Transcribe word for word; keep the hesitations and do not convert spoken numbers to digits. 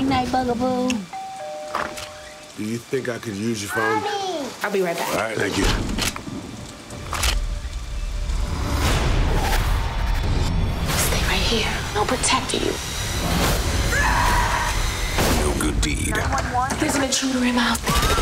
night, Bugaboo. Do you think I could use your phone? Mommy. I'll be right back. All right, thank you. Stay right here. I'll protect you. No good deed. There's an intruder in my house.